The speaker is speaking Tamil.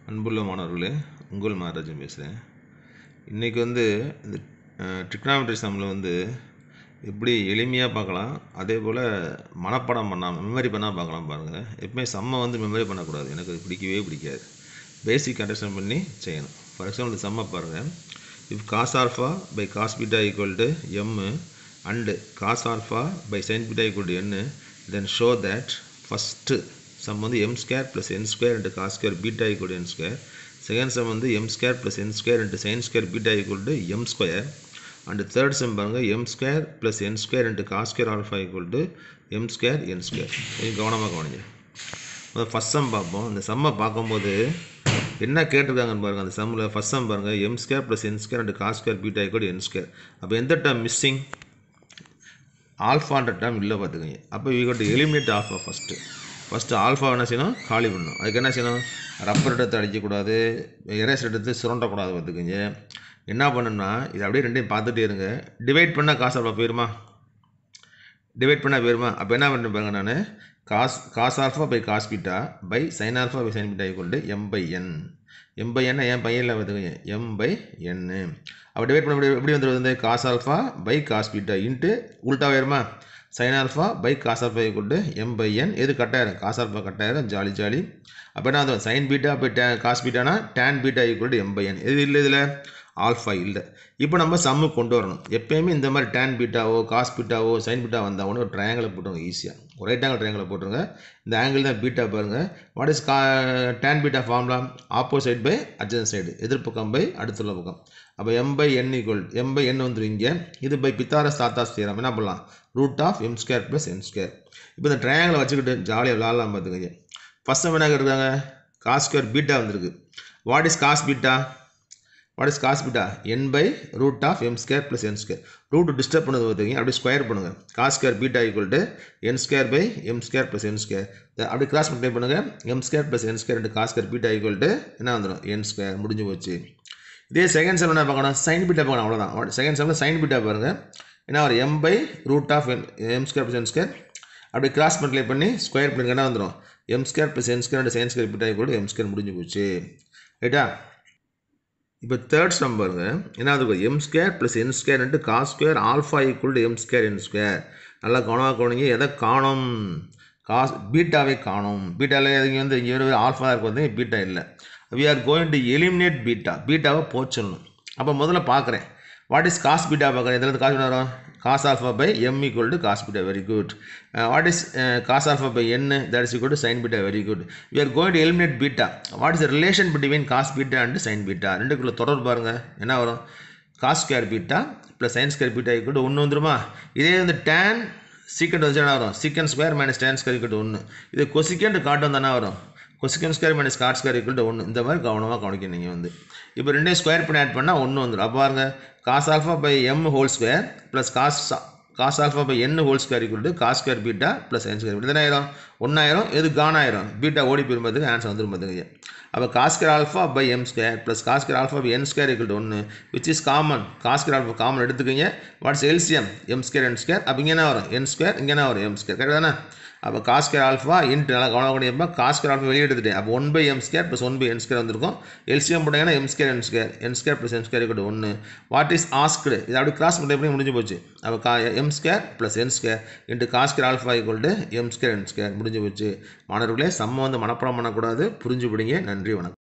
அன்புள்ள மாணவர்களே, உங்கள் மகாராஜன் பேசுகிறேன். இன்றைக்கி இந்த ட்ரிக்னாமெட்ரி சம்மில் எப்படி எளிமையாக பார்க்கலாம், அதே போல் மனப்பாடம் பண்ணாமல் மெமரி பண்ணால் பார்க்கலாம். பாருங்கள், எப்பவுமே சம்மை மெமரி பண்ணக்கூடாது, எனக்கு அது பிடிக்கவே பிடிக்காது. பேசிக் அண்டர்ஸ்டாண்ட் பண்ணி செய்யணும். ஃபார் எக்ஸாம்பிள் இந்த சம்மை பாருங்கள். If cos alpha by cos beta equal to m and cos alpha by sine beta equal to n, then show that first sum m square plus n square into cos square beta equal to n square. Second sum m square plus n square into sin square beta equal to m square. And third sum m square plus n square into cos square alpha equal to m square n square. கவனமாக கவனிங்க. ஃபஸ்ட் சம் பார்ப்போம். இந்த சம்மை பார்க்கும்போது என்ன கேட்டிருக்காங்கன்னு பாருங்கள். அந்த சம்மில் ஃபஸ்ட் சம் பாருங்கள், m square plus n square into cos square beta equal to n square. அப்போ எந்த டேர்ம் மிஸ்ஸிங்? ஆல்ஃபான்ற டேர்ம் இல்லை பார்த்துக்கோங்க. அப்போ we got to eliminate alpha first alpha என்ன செய்யணும்? காலி பண்ணணும். அதுக்கு என்ன செய்யணும்? ரப்பர் எடுத்து அடிக்கக்கூடாது, எரேசர் எடுத்து சுரண்டக்கூடாது பார்த்துக்குங்க. என்ன பண்ணணும்னா இது அப்படியே ரெண்டையும் பார்த்துட்டே இருங்க. டிவைட் பண்ணால் காசு ஆல்ஃபா போயிருமா? டிவைட் பண்ணால் போயிருமா? அப்போ என்ன பண்ணி பாருங்க, நான் cos alpha by cos beta by sine alpha by sine beta equal to m by n. M by n n பையனில் பார்த்துக்கோங்க, எம் பை என்னு. அப்போ டிவைட் பண்ண எப்படி வந்துடுது? Cos alpha by cos beta into உல்ட்டா வருமா? sin alpha by cos alpha equal to m by n. எது கட்டாயிரும்? cos alpha கட்டாயிரும். Jolly jolly. அப்போ என்ன வந்து sin beta by cos beta னா tan beta equal to m by n. எது இல்லை? இதில் ஆல்ஃபா இல்லை. இப்போ நம்ம சம்மு கொண்டு வரணும். எப்பயுமே இந்த மாதிரி tan பீட்டாவோ காஸ் பீட்டாவோ சைன் பீட்டா வந்தால் ஒரு ட்ரையாங்கிளை போட்டுருங்க. ஈஸியாக ஒரு ரைட் ஆங்கிள் ட்ரையாங்கிளை போட்டுருங்க. இந்த ஆங்கிள் தான் பீட்டா பாருங்கள். What is tan beta formula? Opposite by adjacent side, எதிர்ப்பக்கம் பை அடுத்துள்ள பக்கம். அப்போ m by n equal m by n வந்துடும் இங்கே. இது பை பித்தாரஸ் தாத்தாஸ் தியரம் என்ன பண்ணலாம்? Root of m square plus n square. இப்போ இந்த ட்ரையாங்கிளை வச்சுக்கிட்டு ஜாலியாக விளாட்லாம் பார்த்துக்கங்க. ஃபஸ்ட் டைம் என்ன இருக்காங்க? காஸ் ஸ்கொயர் பீட்டா வந்துருக்கு. What is cos beta? What is cos beta? n by root of m square plus n square. Root disturb பண்ணது பார்த்துக்கிங்க, அப்படி ஸ்கொயர் பண்ணுங்கள். Cos square beta equal to n square by m square plus n square. அப்படி கிராஸ் மல்டிப்ளை பண்ணுங்கள். m square plus n square into cos square beta equal to என்ன வந்துடும்? n square. முடிஞ்சு போச்சு. இதே செகண்ட் சம் என்ன பார்க்கணும்? சைன் பீட்டா பார்க்கணும். அவ்வளோதான். செகண்ட் சம்மில் சைன் பீட்டா பாருங்கள். என்ன ஒரு m by root of m square plus n square. அப்படி கிராஸ் மல்டிப்ளை பண்ணி ஸ்கொயர் பண்ணி என்ன வந்துடும்? m square plus n square sine square beta equal to m square. முடிஞ்சு போச்சு. ரைட்டா? இப்போ தேர்ட் சம் பாருங்க. என்ன இருக்கும்? m square plus n square into cos square alpha equal to m square n square. நல்லா கவனமாக கவனிங்க. எதை காணும்? காஸ் பீட்டாவே காணும். பீட்டாவில் இங்கே இங்கே ஆல்ஃபா இருக்கும், பீட்டா இல்லை. we are going to eliminate beta. பீட்டாவை போச்சிடணும். அப்போ முதல்ல பார்க்குறேன். வாட் இஸ் காஸ் பீட்டா பார்க்குறேன். இதில் காஸ் பீட்டா வரும். Cos alpha by m equal to cos beta. Very good. What is cos alpha by n? That is equal to sine beta. Very good. we are going to eliminate beta. What is the relation between cos beta and sine beta? ரெண்டுக்குள்ள தொடர்பு பாருங்கள். என்ன வரும்? Cos square beta plus sine square beta equal to 1 வந்துருமா? இதே டேன் சீக்கண்ட் வந்து என்ன வரும்? Secant square minus tan square equal to 1. இது கொசிக்கண்ட் காட்டு வந்து என்ன வரும்? Cosecant square minus cot square equal to 1. இந்த மாதிரி கவனமாக கவனிக்கணும். நீங்கள் இப்போ ரெண்டையும் ஸ்கொயர் பண்ணி ஆட் பண்ணால் 1 வந்துடும். அப்போ பாருங்க, cos alpha by m whole square plus cos alpha by n whole square equal to cos square beta plus n square. இப்படி தானே ஆயிரும்? 1 ஆயிரும். எது கான் ஆயிரும்? பீட்டா ஓடி போயிருப்பதுக்கு ஆன்சர் வந்துடும் பார்த்துங்க. அப்போ cos square alpha by m square plus cos square alpha by n square equal to 1, which is common. Cos square alpha common எடுத்துக்கோங்க. What's LCM? M square n square. அப்போ இங்கே என்ன வரும்? N square. இங்கே என்ன வரும்? M square. கரெக்ட் தானே? அப்போ காஸ் ஸ்கொயர் ஆல்ஃபா இன்ட்டு நல்லா கவனம் பண்ணியிருப்பா. காஸ் ஸ்கொயர் ஆல்ஃபா வெளியே எடுத்துட்டேன். அப்போ 1 by m square plus 1 by n square வந்திருக்கும். எல்சிஎம் போட்டாங்கன்னா m square n square. N square plus n square equal to 1. What is asked? இது அப்படி கிராஸ் மல்டிப்ளை பண்ணி முடிஞ்சு போச்சு. அப்போ m square plus n square into cos square alpha equal to m square n square. முடிஞ்சு போச்சு. மாணவர்களே, சம்ம மனப்பாடம் பண்ணக்கூடாது, புரிஞ்சு பிடிங்க. நன்றி, வணக்கம்.